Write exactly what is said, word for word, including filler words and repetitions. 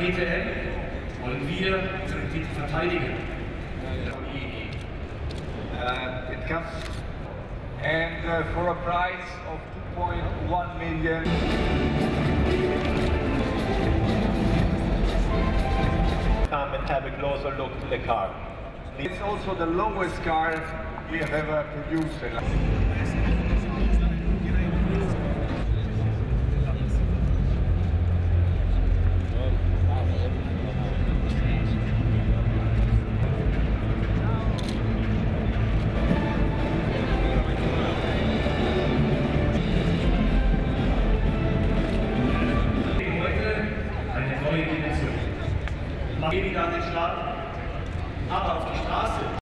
G T M wollen wir unseren Titel verteidigen. Uh, it comes and uh, for a price of two point one million. Come and have a closer look to the car. It's also the lowest car we have ever produced. Weniger an den Start, aber auf der Straße